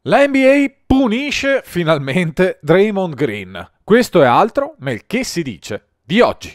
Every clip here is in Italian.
La NBA punisce finalmente Draymond Green. Questo è altro nel che si dice di oggi.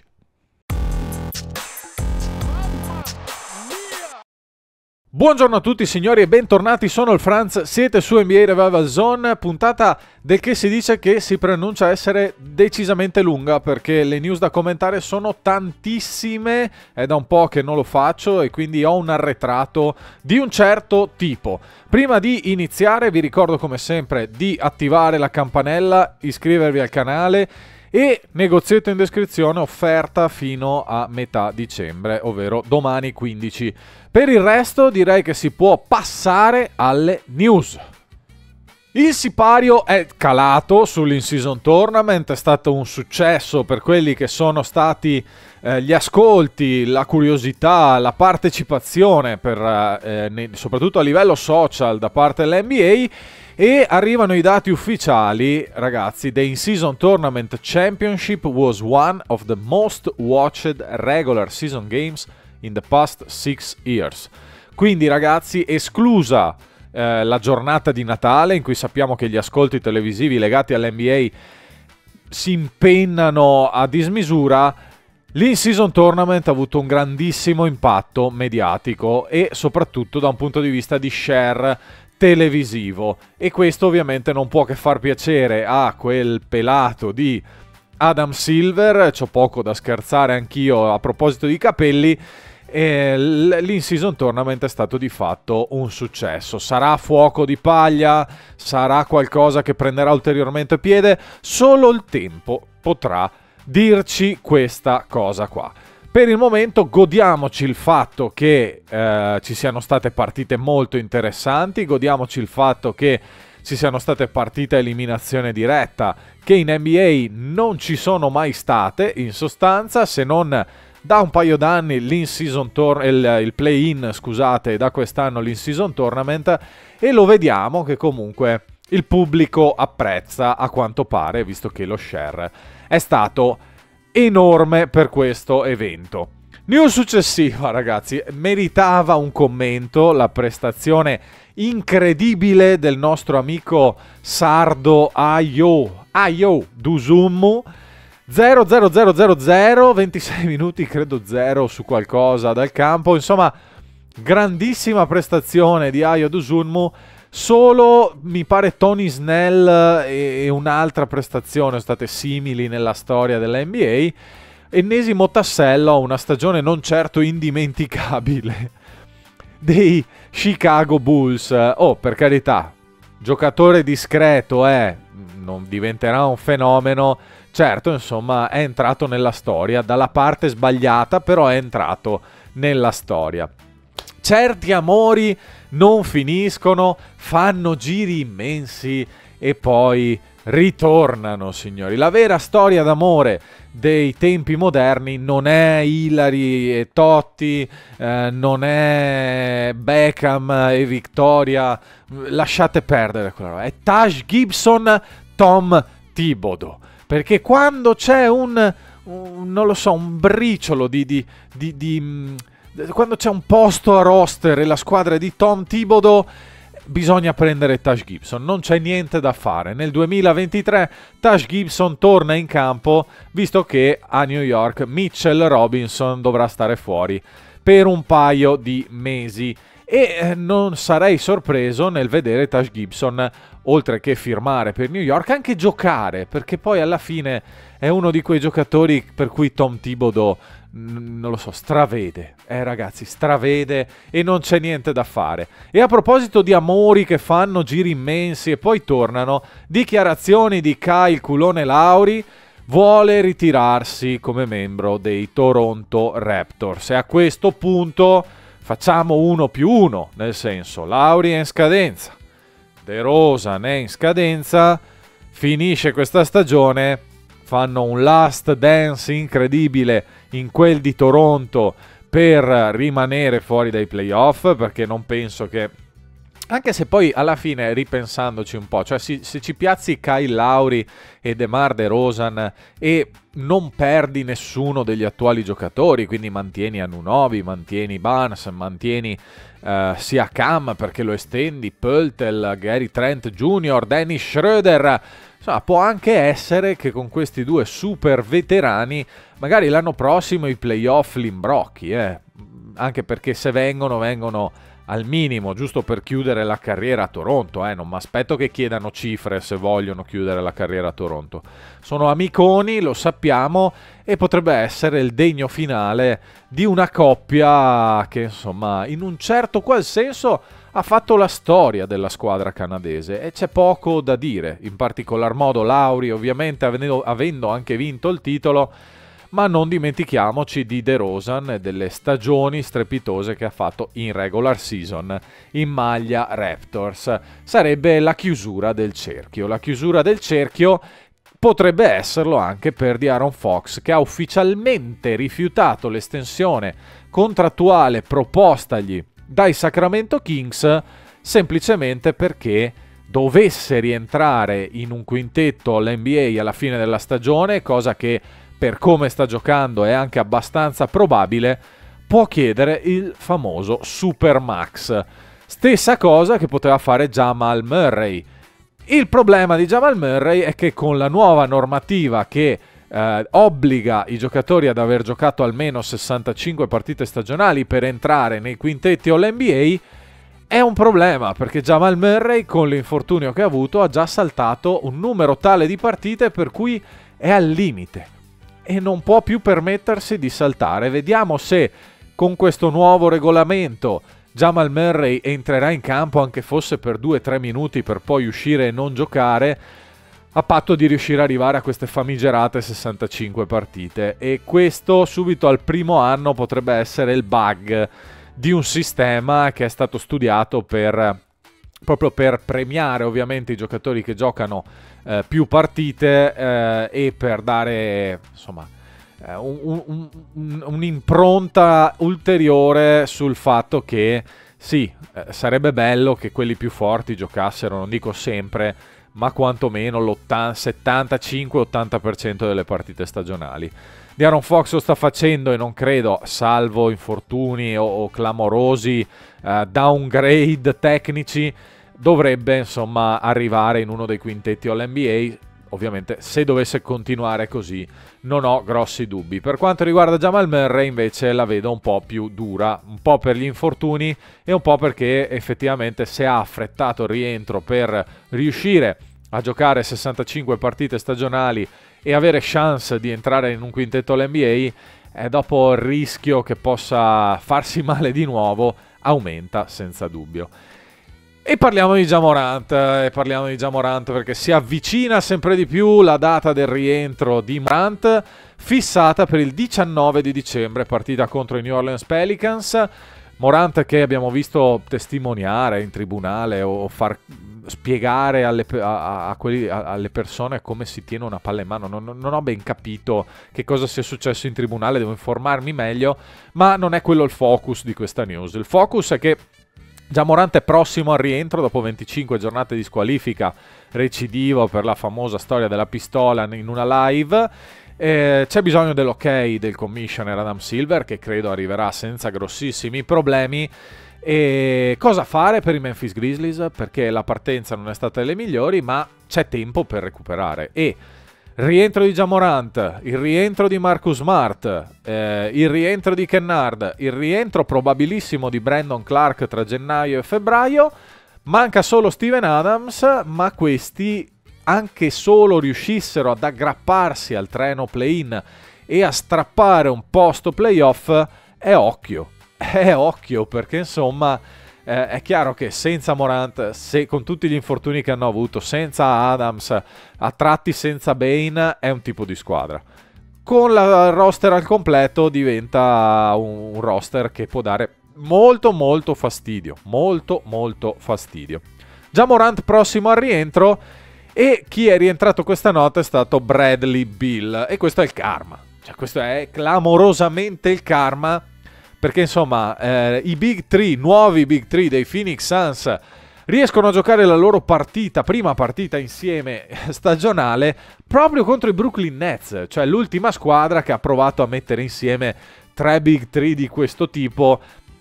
Buongiorno a tutti signori e bentornati, sono il Franz, siete su NBA Revival Zone, puntata del che si dice che si preannuncia essere decisamente lunga perché le news da commentare sono tantissime, è da un po' che non lo faccio e quindi ho un arretrato di un certo tipo. Prima di iniziare vi ricordo come sempre di attivare la campanella, iscrivervi al canale e negozietto in descrizione, offerta fino a metà dicembre, ovvero domani 15. Per il resto direi che si può passare alle news. Il sipario è calato sull'in-season tournament, è stato un successo per quelli che sono stati gli ascolti, la curiosità, la partecipazione, soprattutto a livello social da parte dell'NBA. E arrivano i dati ufficiali, ragazzi. The In-Season Tournament Championship was one of the most watched regular season games in the past 6 years. Quindi, ragazzi, esclusa la giornata di Natale, in cui sappiamo che gli ascolti televisivi legati all'NBA si impennano a dismisura, l'In-Season Tournament ha avuto un grandissimo impatto mediatico e soprattutto da un punto di vista di share televisivo, e questo ovviamente non può che far piacere a quel pelato di Adam Silver. C'ho poco da scherzare anch'io a proposito di capelli. L'in-season tournament è stato di fatto un successo. Sarà fuoco di paglia, sarà qualcosa che prenderà ulteriormente piede, solo il tempo potrà dirci questa cosa qua. Per il momento godiamoci il fatto che ci siano state partite molto interessanti, godiamoci il fatto che ci siano state partite a eliminazione diretta che in NBA non ci sono mai state, in sostanza, se non da un paio d'anni il play-in, scusate, da quest'anno l'in-season tournament, e lo vediamo che comunque il pubblico apprezza a quanto pare, visto che lo share è stato enorme per questo evento. News successiva, ragazzi, meritava un commento la prestazione incredibile del nostro amico sardo Ayo Dosunmu. 0-0-0-0-0, 26 minuti credo 0 su qualcosa dal campo, insomma grandissima prestazione di Ayo Dosunmu. Solo mi pare Tony Snell e un'altra prestazione sono state simili nella storia dell'NBA. Ennesimo tassello a una stagione non certo indimenticabile dei Chicago Bulls. Oh, per carità, giocatore discreto non diventerà un fenomeno. Certo, insomma, è entrato nella storia dalla parte sbagliata, però è entrato nella storia. Certi amori non finiscono, fanno giri immensi e poi ritornano, signori. La vera storia d'amore dei tempi moderni non è Hillary e Totti, non è Beckham e Victoria, lasciate perdere quella roba. È Taj Gibson, Tom Thibodeau. Perché quando c'è non lo so, un briciolo quando c'è un posto a roster e la squadra è di Tom Thibodeau, bisogna prendere Taj Gibson, non c'è niente da fare. Nel 2023 Taj Gibson torna in campo, visto che a New York Mitchell Robinson dovrà stare fuori per un paio di mesi. E non sarei sorpreso nel vedere Taj Gibson, oltre che firmare per New York, anche giocare, perché poi alla fine è uno di quei giocatori per cui Tom Thibodeau, non lo so, stravede. Ragazzi, stravede e non c'è niente da fare. E a proposito di amori che fanno giri immensi e poi tornano, dichiarazioni di Kyle Culone Lauri: vuole ritirarsi come membro dei Toronto Raptors. E a questo punto facciamo 1+1, nel senso, Lauri è in scadenza, DeRozan è in scadenza, finisce questa stagione, fanno un last dance incredibile in quel di Toronto per rimanere fuori dai playoff, perché non penso che Anche se poi alla fine, ripensandoci un po', cioè se ci piazzi Kyle Lowry e DeMar DeRozan e non perdi nessuno degli attuali giocatori, quindi mantieni Anunoby, mantieni Barnes, mantieni Siakam perché lo estendi, Pöltl, Gary Trent Jr., Dennis Schroeder, insomma può anche essere che con questi due super veterani magari l'anno prossimo i playoff li imbrocchi, anche perché se vengono al minimo, giusto per chiudere la carriera a Toronto, non mi aspetto che chiedano cifre se vogliono chiudere la carriera a Toronto. Sono amiconi, lo sappiamo, e potrebbe essere il degno finale di una coppia che, insomma, in un certo qual senso ha fatto la storia della squadra canadese e c'è poco da dire, in particolar modo Lowry, ovviamente avendo anche vinto il titolo, ma non dimentichiamoci di DeRozan e delle stagioni strepitose che ha fatto in regular season in maglia Raptors. Sarebbe la chiusura del cerchio. La chiusura del cerchio potrebbe esserlo anche per De'Aaron Fox, che ha ufficialmente rifiutato l'estensione contrattuale propostagli dai Sacramento Kings semplicemente perché dovesse rientrare in un quintetto all'NBA alla fine della stagione, cosa che per come sta giocando è anche abbastanza probabile, può chiedere il famoso Supermax. Stessa cosa che poteva fare Jamal Murray. Il problema di Jamal Murray è che con la nuova normativa che obbliga i giocatori ad aver giocato almeno 65 partite stagionali per entrare nei quintetti All-NBA, è un problema, perché Jamal Murray con l'infortunio che ha avuto ha già saltato un numero tale di partite per cui è al limite e non può più permettersi di saltare. Vediamo se con questo nuovo regolamento Jamal Murray entrerà in campo anche fosse per 2-3 minuti per poi uscire e non giocare, a patto di riuscire ad arrivare a queste famigerate 65 partite. E questo subito al primo anno potrebbe essere il bug di un sistema che è stato studiato proprio per premiare ovviamente i giocatori che giocano più partite e per dare, insomma, un'impronta ulteriore sul fatto che sì, sarebbe bello che quelli più forti giocassero, non dico sempre, ma quantomeno l'75-80% delle partite stagionali. De'Aaron Fox lo sta facendo e non credo, salvo infortuni o clamorosi downgrade tecnici, dovrebbe insomma arrivare in uno dei quintetti All-NBA. Ovviamente se dovesse continuare così non ho grossi dubbi. Per quanto riguarda Jamal Murray invece la vedo un po' più dura, un po' per gli infortuni e un po' perché effettivamente se ha affrettato il rientro per riuscire a giocare 65 partite stagionali e avere chance di entrare in un quintetto all'NBA, dopo il rischio che possa farsi male di nuovo aumenta senza dubbio. E parliamo di Ja Morant, perché si avvicina sempre di più la data del rientro di Morant, fissata per il 19 di dicembre, partita contro i New Orleans Pelicans. Morant che abbiamo visto testimoniare in tribunale o far spiegare alle persone come si tiene una palla in mano. Non ho ben capito che cosa sia successo in tribunale, devo informarmi meglio, ma non è quello il focus di questa news. Il focus è che Ja Morant è prossimo al rientro dopo 25 giornate di squalifica, recidivo per la famosa storia della pistola in una live. C'è bisogno dell'ok del commissioner Adam Silver, che credo arriverà senza grossissimi problemi. E cosa fare per i Memphis Grizzlies? Perché la partenza non è stata delle migliori, ma c'è tempo per recuperare. E il rientro di Ja Morant, il rientro di Marcus Smart, il rientro di Kennard, il rientro probabilissimo di Brandon Clark tra gennaio e febbraio. Manca solo Steven Adams, ma questi, anche solo riuscissero ad aggrapparsi al treno play-in e a strappare un posto playoff, è occhio, perché insomma è chiaro che senza Morant, con tutti gli infortuni che hanno avuto, senza Adams, a tratti senza Bane, è un tipo di squadra. Con la roster al completo diventa un roster che può dare molto fastidio, molto fastidio. Ja Morant prossimo al rientro, e chi è rientrato questa notte è stato Bradley Beal, e questo è il karma, cioè questo è clamorosamente il karma, perché insomma i Big 3, nuovi Big 3 dei Phoenix Suns riescono a giocare la loro partita, prima partita insieme stagionale, proprio contro i Brooklyn Nets, cioè l'ultima squadra che ha provato a mettere insieme 3 Big 3 di questo tipo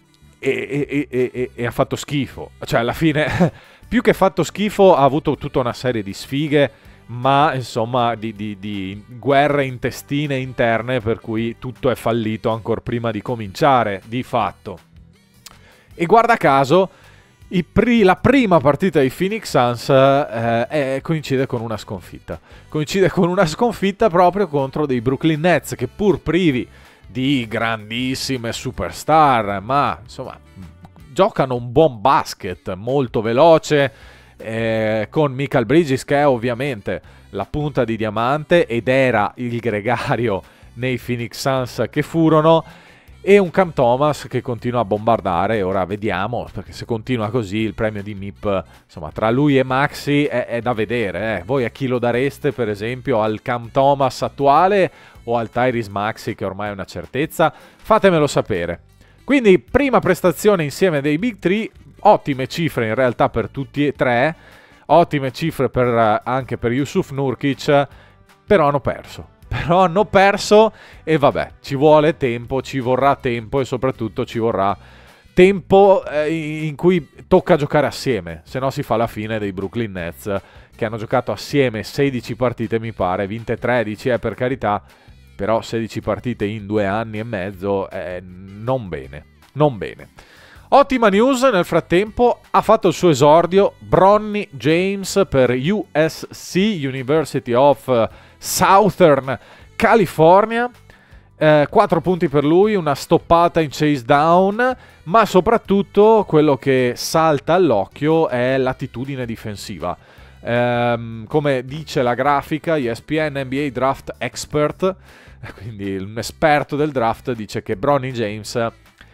e ha fatto schifo. Cioè alla fine, più che fatto schifo, ha avuto tutta una serie di sfighe, ma insomma di guerre intestine interne, per cui tutto è fallito ancora prima di cominciare, di fatto. E guarda caso, la prima partita dei Phoenix Suns coincide con una sconfitta. Coincide con una sconfitta proprio contro dei Brooklyn Nets, che pur privi di grandissime superstar, ma insomma giocano un buon basket, molto veloce, con Mikal Bridges che è ovviamente la punta di diamante ed era il gregario nei Phoenix Suns che furono, e un Cam Thomas che continua a bombardare. Ora vediamo, perché se continua così il premio di MIP, insomma, tra lui e Maxi è da vedere. Voi a chi lo dareste, per esempio, al Cam Thomas attuale o al Tyrese Maxi, che ormai è una certezza? Fatemelo sapere. Quindi prima prestazione insieme dei Big 3, ottime cifre in realtà per tutti e tre, ottime cifre anche per Jusuf Nurkic, però hanno perso e vabbè, ci vuole tempo, ci vorrà tempo, e soprattutto ci vorrà tempo in cui tocca giocare assieme, se no si fa la fine dei Brooklyn Nets, che hanno giocato assieme 16 partite mi pare, vinte 13 per carità, però 16 partite in 2 anni e mezzo, non bene. Ottima news, nel frattempo ha fatto il suo esordio Bronny James per USC, University of Southern California. 4 punti per lui, una stoppata in chase down, ma soprattutto quello che salta all'occhio è l'attitudine difensiva. Come dice la grafica ESPN NBA Draft Expert, quindi un esperto del draft, dice che Bronny James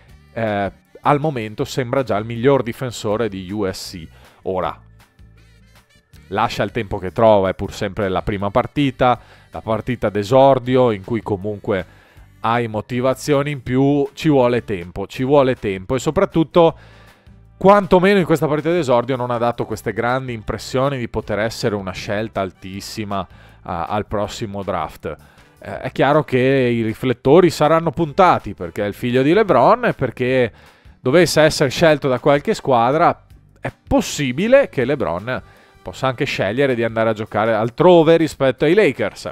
al momento sembra già il miglior difensore di USC. Ora, lascia il tempo che trova, è pur sempre la prima partita, la partita d'esordio in cui comunque hai motivazioni in più, ci vuole tempo e soprattutto quantomeno in questa partita d'esordio non ha dato queste grandi impressioni di poter essere una scelta altissima al prossimo draft. È chiaro che i riflettori saranno puntati perché è il figlio di LeBron e perché dovesse essere scelto da qualche squadra è possibile che LeBron possa anche scegliere di andare a giocare altrove rispetto ai Lakers.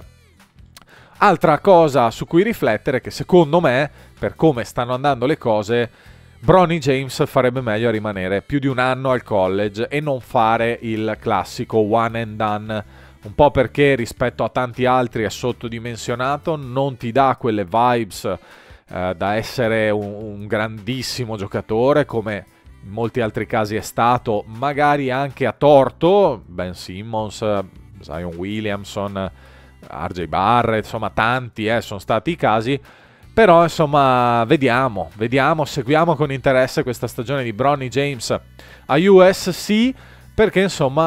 Altra cosa su cui riflettere è che secondo me, per come stanno andando le cose, Bronny James farebbe meglio a rimanere più di un anno al college e non fare il classico one and done, un po' perché rispetto a tanti altri è sottodimensionato, non ti dà quelle vibes da essere un grandissimo giocatore come in molti altri casi è stato, magari anche a torto. Ben Simmons, Zion Williamson, RJ Barrett, insomma tanti sono stati i casi, però insomma vediamo, seguiamo con interesse questa stagione di Bronny James a USC, perché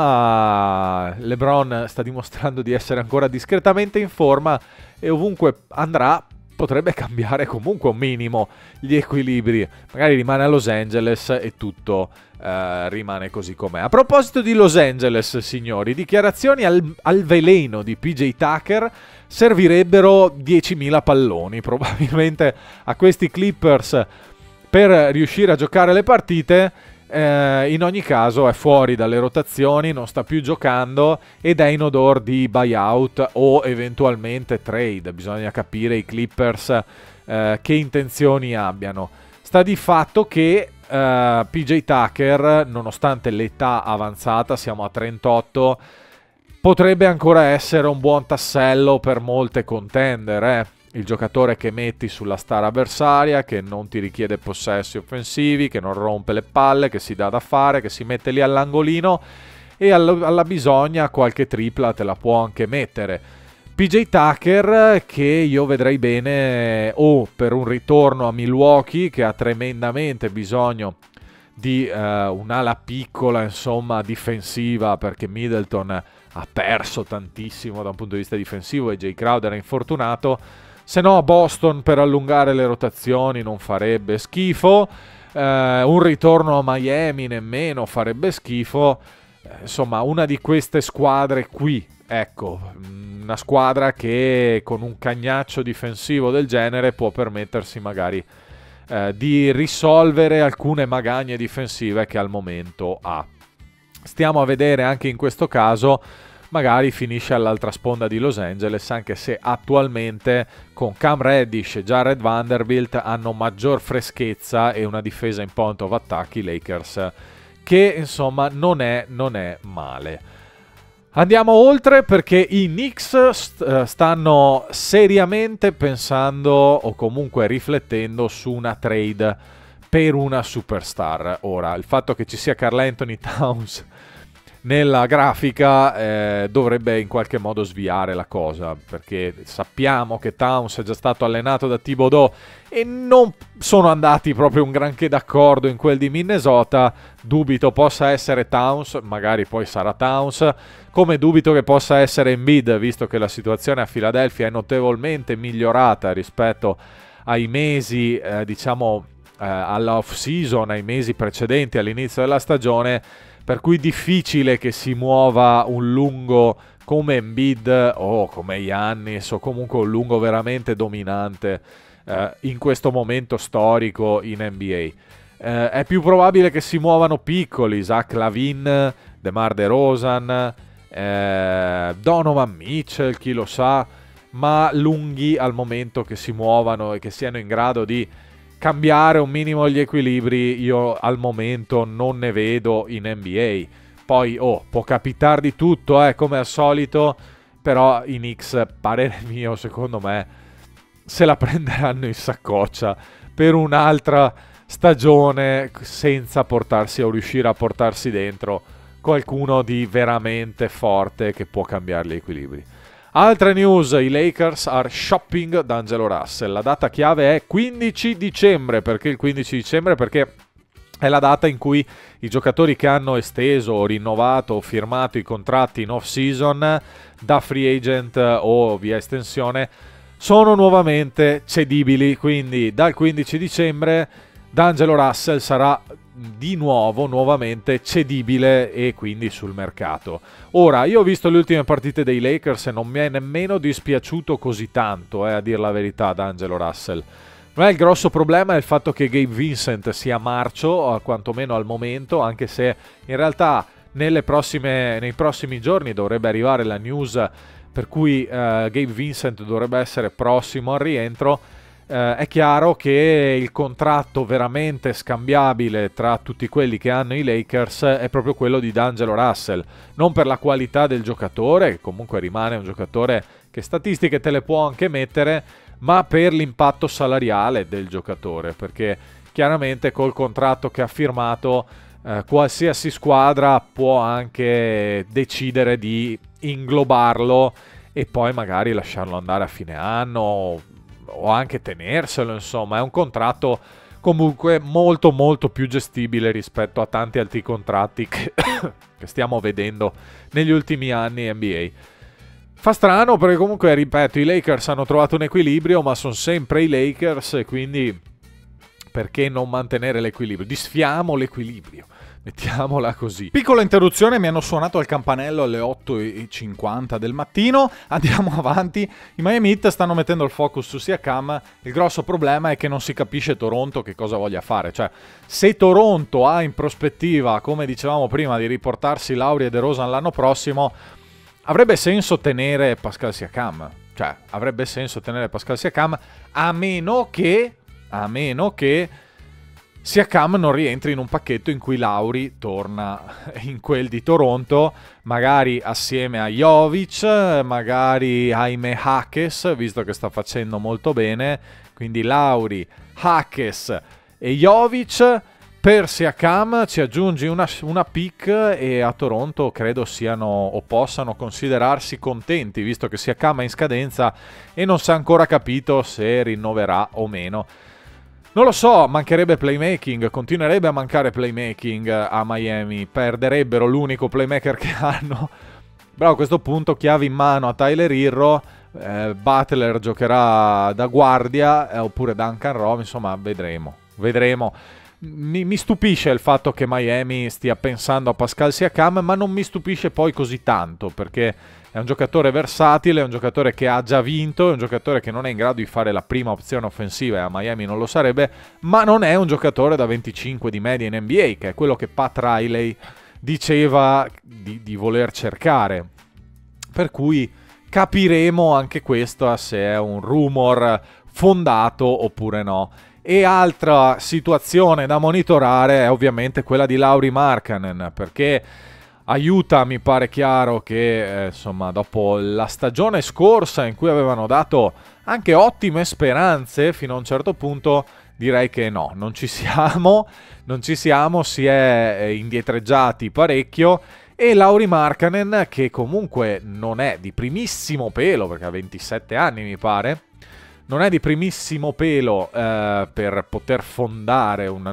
insomma LeBron sta dimostrando di essere ancora discretamente in forma e ovunque andrà potrebbe cambiare comunque un minimo gli equilibri, magari rimane a Los Angeles e tutto rimane così com'è. A proposito di Los Angeles, signori, dichiarazioni al veleno di PJ Tucker servirebbero 10.000 palloni probabilmente a questi Clippers per riuscire a giocare le partite. In ogni caso è fuori dalle rotazioni, non sta più giocando ed è in odor di buyout o eventualmente trade. Bisogna capire i Clippers che intenzioni abbiano. Sta di fatto che PJ Tucker, nonostante l'età avanzata, siamo a 38, potrebbe ancora essere un buon tassello per molte contender, Il giocatore che metti sulla star avversaria, che non ti richiede possessi offensivi, che non rompe le palle, che si dà da fare, che si mette lì all'angolino e alla bisogna qualche tripla te la può anche mettere. PJ Tucker che io vedrei bene per un ritorno a Milwaukee, che ha tremendamente bisogno di un'ala piccola, insomma, difensiva, perché Middleton ha perso tantissimo da un punto di vista difensivo e Jay Crowder è infortunato. Se no Boston per allungare le rotazioni non farebbe schifo. un ritorno a Miami nemmeno farebbe schifo. Insomma, una di queste squadre qui, ecco, una squadra che con un cagnaccio difensivo del genere può permettersi magari di risolvere alcune magagne difensive che al momento ha. Stiamo a vedere anche in questo caso, magari finisce all'altra sponda di Los Angeles, anche se attualmente con Cam Reddish e Jared Vanderbilt hanno maggior freschezza e una difesa in point of attack i Lakers, che insomma non è male. Andiamo oltre, perché i Knicks stanno seriamente pensando o comunque riflettendo su una trade per una superstar. Ora, il fatto che ci sia Karl Anthony Towns nella grafica dovrebbe in qualche modo sviare la cosa, perché sappiamo che Towns è già stato allenato da Thibodeau e non sono andati proprio un granché d'accordo in quel di Minnesota. Dubito possa essere Towns, magari poi sarà Towns, come dubito che possa essere Embiid, visto che la situazione a Philadelphia è notevolmente migliorata rispetto ai mesi, diciamo, all'off season, ai mesi precedenti all'inizio della stagione, per cui difficile che si muova un lungo come Embiid o come Giannis, o comunque un lungo veramente dominante in questo momento storico in NBA. È più probabile che si muovano piccoli, Zach LaVine, DeMar DeRozan, Donovan Mitchell, chi lo sa, ma lunghi al momento che si muovano e che siano in grado di cambiare un minimo gli equilibri, io al momento non ne vedo in NBA. Poi può capitare di tutto, come al solito, però i Knicks, parere mio, secondo me se la prenderanno in saccoccia per un'altra stagione senza portarsi o riuscire a portarsi dentro qualcuno di veramente forte che può cambiare gli equilibri. Altre news, i Lakers are shopping D'Angelo Russell. La data chiave è 15 dicembre, perché il 15 dicembre? Perché è la data in cui i giocatori che hanno esteso o rinnovato o firmato i contratti in off-season da free agent o via estensione sono nuovamente cedibili, quindi dal 15 dicembre D'Angelo Russell sarà di nuovamente cedibile e quindi sul mercato. Ora, io ho visto le ultime partite dei Lakers e non mi è nemmeno dispiaciuto così tanto, a dir la verità, D'Angelo Russell. Ma il grosso problema è il fatto che Gabe Vincent sia marcio, quantomeno al momento, anche se in realtà nei prossimi giorni dovrebbe arrivare la news per cui Gabe Vincent dovrebbe essere prossimo al rientro. È chiaro che il contratto veramente scambiabile tra tutti quelli che hanno i Lakers è proprio quello di D'Angelo Russell, non per la qualità del giocatore, che comunque rimane un giocatore che statistiche te le può anche mettere, ma per l'impatto salariale del giocatore, perché chiaramente col contratto che ha firmato qualsiasi squadra può anche decidere di inglobarlo e poi magari lasciarlo andare a fine anno o anche tenerselo. Insomma, è un contratto comunque molto più gestibile rispetto a tanti altri contratti che stiamo vedendo negli ultimi anni NBA. Fa strano perché comunque, ripeto, i Lakers hanno trovato un equilibrio, ma sono sempre i Lakers e quindi perché non mantenere l'equilibrio? Disfiamo l'equilibrio, mettiamola così. Piccola interruzione, mi hanno suonato al campanello alle 8:50 del mattino. Andiamo avanti. I Miami Heat stanno mettendo il focus su Siakam. Il grosso problema è che non si capisce Toronto che cosa voglia fare. Cioè, se Toronto ha in prospettiva, come dicevamo prima, di riportarsi Lauri e DeRozan l'anno prossimo, avrebbe senso tenere Pascal Siakam. Cioè, avrebbe senso tenere Pascal Siakam, a meno che Siakam non rientri in un pacchetto in cui Lauri torna in quel di Toronto, magari assieme a Jovic, magari Jaime Jaquez, visto che sta facendo molto bene, quindi Lauri, Jaquez e Jovic. Per Siakam ci aggiungi una pick e a Toronto credo siano o possano considerarsi contenti, visto che Siakam è in scadenza e non si è ancora capito se rinnoverà o meno. Non lo so, mancherebbe playmaking, continuerebbe a mancare playmaking a Miami, perderebbero l'unico playmaker che hanno. Però a questo punto chiavi in mano a Tyler Herro, Butler giocherà da guardia oppure Duncan Robinson, insomma vedremo. mi stupisce il fatto che Miami stia pensando a Pascal Siakam, ma non mi stupisce poi così tanto, perché è un giocatore versatile, è un giocatore che ha già vinto, è un giocatore che non è in grado di fare la prima opzione offensiva, e a Miami non lo sarebbe, ma non è un giocatore da 25 di media in NBA, che è quello che Pat Riley diceva di voler cercare. Per cui capiremo anche questo se è un rumor fondato oppure no. E altra situazione da monitorare è ovviamente quella di Lauri Markkanen, perché aiuta, mi pare chiaro che insomma, dopo la stagione scorsa in cui avevano dato anche ottime speranze fino a un certo punto, direi che no, non ci siamo, si è indietreggiati parecchio. E Lauri Markkanen, che comunque non è di primissimo pelo, perché ha 27 anni mi pare, non è di primissimo pelo per poter fondare un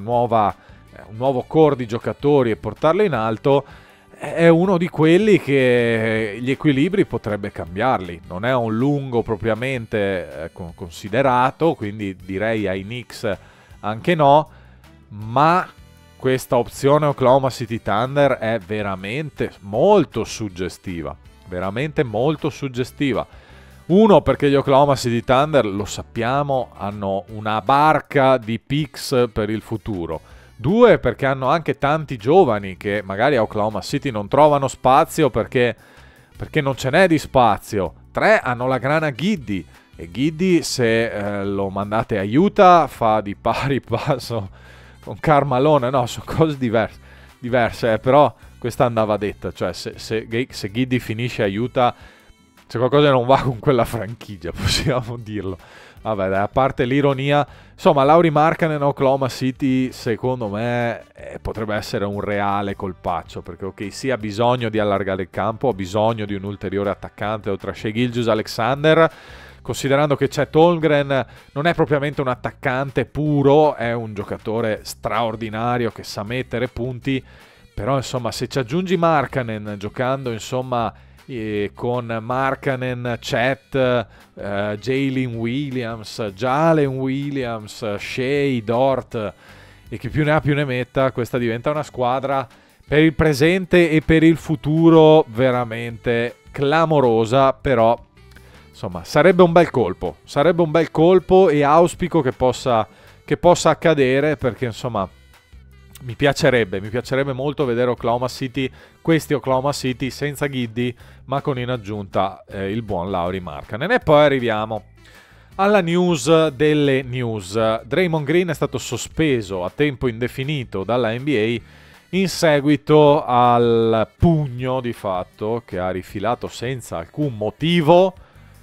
nuovo core di giocatori e portarlo in alto, è uno di quelli che gli equilibri potrebbe cambiarli. Non è un lungo propriamente considerato, quindi direi ai Knicks anche no, ma questa opzione Oklahoma City Thunder è veramente molto suggestiva, veramente molto suggestiva. Uno, perché gli Oklahoma City Thunder, lo sappiamo, hanno una barca di picks per il futuro. Due, perché hanno anche tanti giovani che magari a Oklahoma City non trovano spazio perché non ce n'è di spazio. Tre, hanno la grana Giddey, e Giddey, se lo mandate a Utah, fa di pari passo con Carmalone. No, sono cose diverse, però questa andava detta, cioè se Giddey finisce a Utah c'è qualcosa che non va con quella franchigia, possiamo dirlo. Vabbè, dai, a parte l'ironia, insomma, Lauri Markkanen a Oklahoma City, secondo me, potrebbe essere un reale colpaccio, perché ok, sì, ha bisogno di allargare il campo, ha bisogno di un ulteriore attaccante oltre a Shai Gilgeous-Alexander, considerando che Chet Holmgren non è propriamente un attaccante puro, è un giocatore straordinario che sa mettere punti, però insomma, se ci aggiungi Markkanen giocando, insomma, con Markkanen, Chet, Jalen Williams, Jalen Williams, Shea, Dort, e chi più ne ha più ne metta, questa diventa una squadra per il presente e per il futuro veramente clamorosa. Però insomma sarebbe un bel colpo, e auspico che possa accadere, perché insomma mi piacerebbe molto vedere questi Oklahoma City senza Giddey, ma con in aggiunta il buon Lauri Markkanen. E poi arriviamo alla news delle news. Draymond Green è stato sospeso a tempo indefinito dalla NBA in seguito al pugno di fatto che ha rifilato senza alcun motivo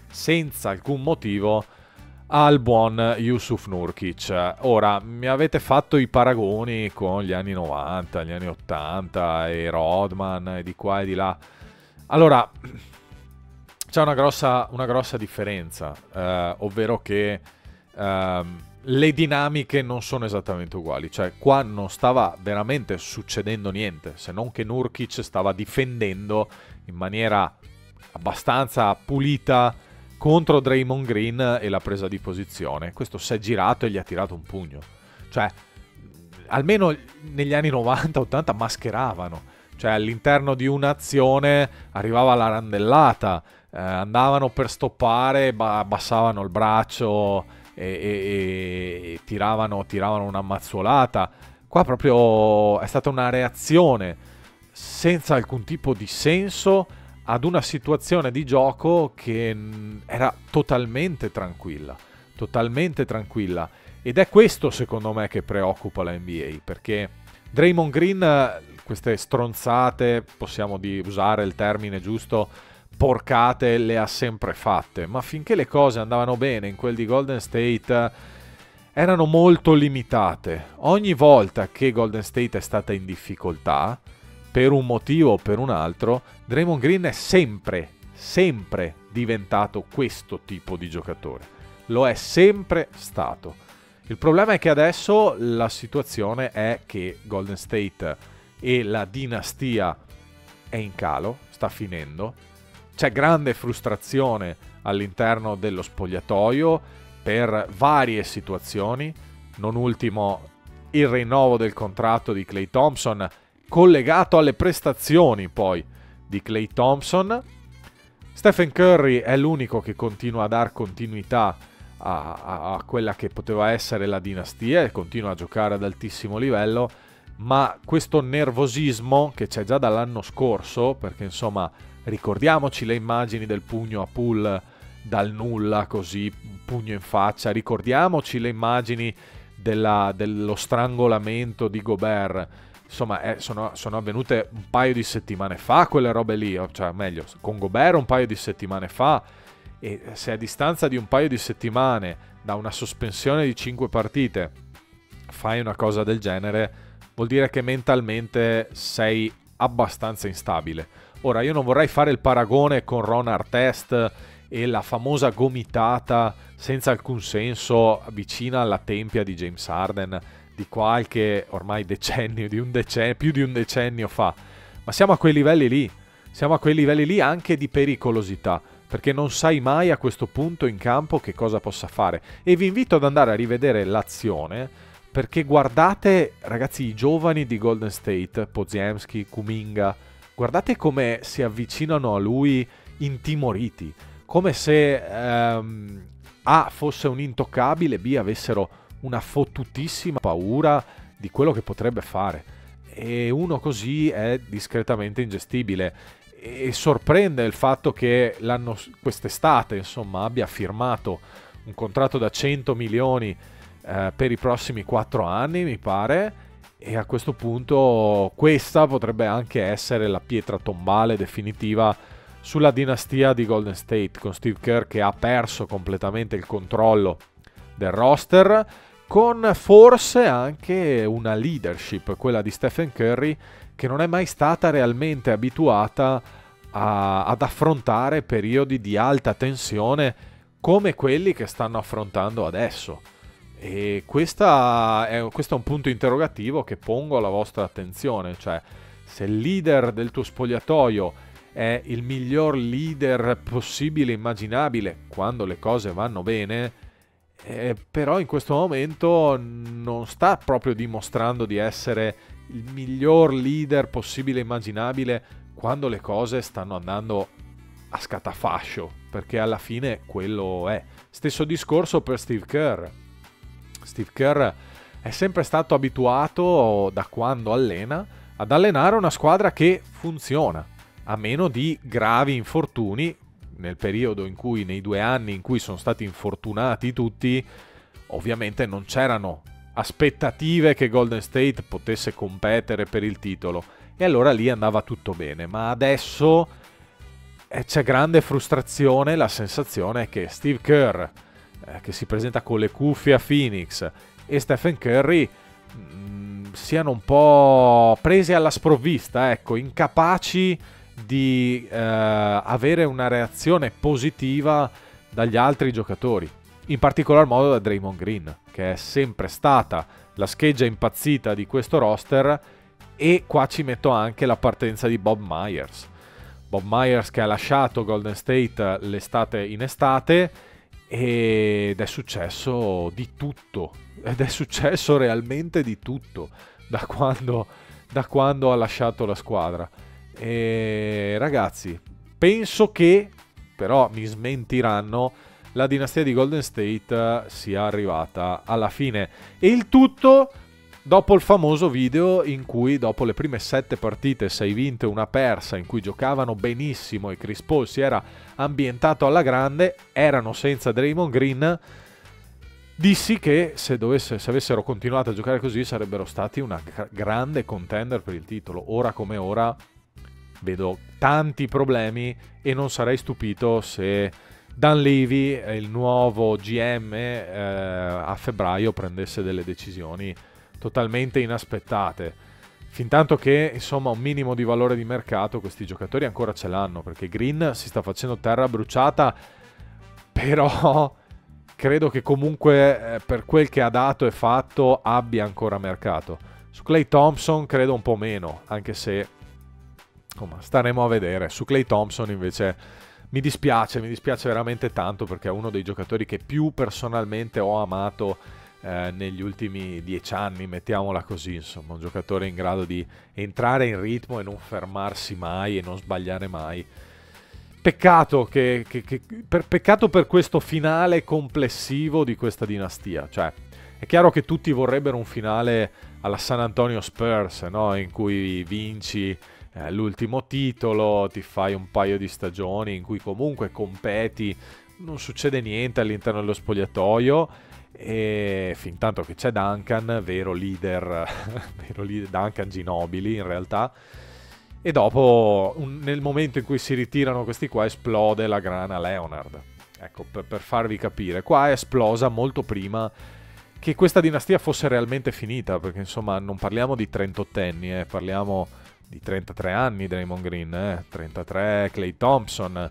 al buon Jusuf Nurkic. Ora, mi avete fatto i paragoni con gli anni 90, gli anni 80 e Rodman e di qua e di là. Allora, c'è una grossa differenza, ovvero che le dinamiche non sono esattamente uguali. Cioè, qua non stava veramente succedendo niente, se non che Nurkic stava difendendo in maniera abbastanza pulita contro Draymond Green e la presa di posizione. Questo si è girato e gli ha tirato un pugno. Cioè, almeno negli anni 90-80 mascheravano. Cioè, all'interno di un'azione arrivava la randellata, andavano per stoppare, abbassavano il braccio e tiravano una mazzuolata. Qua proprio è stata una reazione senza alcun tipo di senso ad una situazione di gioco che era totalmente tranquilla, ed è questo secondo me che preoccupa la NBA, perché Draymond Green queste stronzate, possiamo usare il termine giusto, porcate, le ha sempre fatte, ma finché le cose andavano bene in quel di Golden State erano molto limitate. Ogni volta che Golden State è stata in difficoltà, per un motivo o per un altro, Draymond Green è sempre diventato questo tipo di giocatore. Lo è sempre stato. Il problema è che adesso la situazione è che Golden State e la dinastia è in calo, sta finendo. C'è grande frustrazione all'interno dello spogliatoio per varie situazioni, non ultimo il rinnovo del contratto di Klay Thompson, collegato alle prestazioni poi di Klay Thompson. Stephen Curry è l'unico che continua a dar continuità a quella che poteva essere la dinastia e continua a giocare ad altissimo livello, ma questo nervosismo che c'è già dall'anno scorso, perché insomma ricordiamoci le immagini del pugno a Poole dal nulla, così pugno in faccia, ricordiamoci le immagini dello strangolamento di Gobert, insomma sono avvenute un paio di settimane fa quelle robe lì, cioè meglio con Gobert un paio di settimane fa, e se a distanza di un paio di settimane da una sospensione di 5 partite fai una cosa del genere, vuol dire che mentalmente sei abbastanza instabile. Ora, io non vorrei fare il paragone con Ron Artest e la famosa gomitata senza alcun senso vicina alla tempia di James Harden di qualche ormai decennio, più di un decennio fa. Ma siamo a quei livelli lì anche di pericolosità, perché non sai mai a questo punto in campo che cosa possa fare. E vi invito ad andare a rivedere l'azione, perché guardate, ragazzi, i giovani di Golden State, Podziemski, Kuminga, guardate come si avvicinano a lui intimoriti, come se A fosse un intoccabile, B avessero una fottutissima paura di quello che potrebbe fare. E uno così è discretamente ingestibile. E sorprende il fatto che quest'estate, insomma, abbia firmato un contratto da 100 milioni per i prossimi 4 anni, mi pare, e a questo punto questa potrebbe anche essere la pietra tombale definitiva sulla dinastia di Golden State, con Steve Kerr che ha perso completamente il controllo del roster, con forse anche una leadership, quella di Stephen Curry, che non è mai stata realmente abituata ad affrontare periodi di alta tensione come quelli che stanno affrontando adesso. E questo è un punto interrogativo che pongo alla vostra attenzione, cioè se il leader del tuo spogliatoio è il miglior leader possibile, immaginabile, quando le cose vanno bene, però in questo momento non sta proprio dimostrando di essere il miglior leader possibile, immaginabile, quando le cose stanno andando a scatafascio, perché alla fine quello è. Stesso discorso per Steve Kerr. Steve Kerr è sempre stato abituato, da quando allena, ad allenare una squadra che funziona, a meno di gravi infortuni. Nel periodo in cui, nei 2 anni in cui sono stati infortunati tutti, ovviamente non c'erano aspettative che Golden State potesse competere per il titolo, e allora lì andava tutto bene. Ma adesso c'è grande frustrazione, la sensazione è che Steve Kerr, che si presenta con le cuffie a Phoenix, e Stephen Curry siano un po' presi alla sprovvista, ecco, incapaci di avere una reazione positiva dagli altri giocatori, in particolar modo da Draymond Green, che è sempre stata la scheggia impazzita di questo roster. E qua ci metto anche la partenza di Bob Myers, che ha lasciato Golden State l'estate in estate, ed è successo di tutto, ed è successo realmente di tutto da quando ha lasciato la squadra. E ragazzi, penso che, però mi smentiranno, la dinastia di Golden State sia arrivata alla fine, e il tutto dopo il famoso video in cui, dopo le prime 7 partite, 6 vinte, 1 persa, in cui giocavano benissimo e Chris Paul si era ambientato alla grande, erano senza Draymond Green, dissi che se avessero continuato a giocare così sarebbero stati una grande contender per il titolo. Ora come ora vedo tanti problemi, e non sarei stupito se Dan Levy, il nuovo GM, a febbraio prendesse delle decisioni totalmente inaspettate, fintanto che insomma un minimo di valore di mercato questi giocatori ancora ce l'hanno, perché Green si sta facendo terra bruciata, però credo che comunque per quel che ha dato e fatto abbia ancora mercato. Su Klay Thompson credo un po' meno, anche se insomma staremo a vedere. Su Klay Thompson invece mi dispiace veramente tanto, perché è uno dei giocatori che più personalmente ho amato negli ultimi 10 anni, mettiamola così, insomma, un giocatore in grado di entrare in ritmo e non fermarsi mai e non sbagliare mai. Peccato peccato per questo finale complessivo di questa dinastia. Cioè, è chiaro che tutti vorrebbero un finale alla San Antonio Spurs, no? In cui vinci l'ultimo titolo, ti fai un paio di stagioni in cui comunque competi, non succede niente all'interno dello spogliatoio, e fin tanto che c'è Duncan, vero leader, Duncan Ginobili in realtà, e dopo, nel momento in cui si ritirano questi qua, esplode la grana Leonard. Ecco, per farvi capire, qua è esplosa molto prima che questa dinastia fosse realmente finita, perché insomma non parliamo di 38enni, parliamo di 33 anni Draymond Green, 33 Klay Thompson,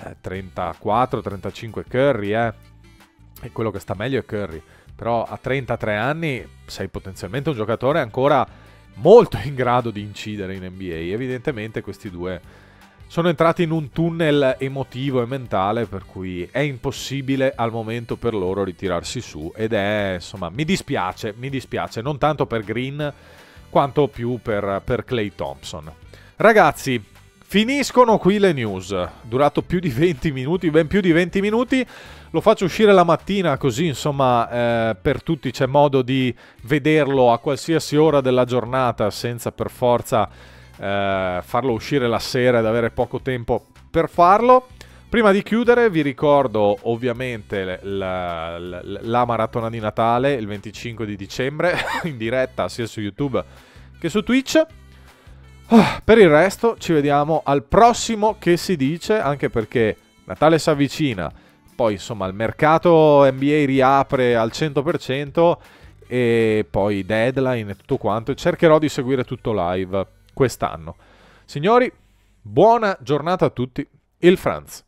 34-35 Curry, e quello che sta meglio è Curry, però a 33 anni sei potenzialmente un giocatore ancora molto in grado di incidere in NBA. Evidentemente questi due sono entrati in un tunnel emotivo e mentale per cui è impossibile al momento per loro ritirarsi su, ed è, insomma, mi dispiace, non tanto per Green quanto più per Klay Thompson. Ragazzi, finiscono qui le news, durato più di 20 minuti, ben più di 20 minuti, lo faccio uscire la mattina così, insomma, per tutti c'è modo di vederlo a qualsiasi ora della giornata senza per forza farlo uscire la sera ed avere poco tempo per farlo. Prima di chiudere vi ricordo ovviamente la maratona di Natale il 25 di dicembre in diretta sia su YouTube che su Twitch. Per il resto ci vediamo al prossimo Che si dice, anche perché Natale si avvicina, poi insomma il mercato NBA riapre al 100% e poi deadline e tutto quanto, e cercherò di seguire tutto live quest'anno. Signori, buona giornata a tutti. Il Franz.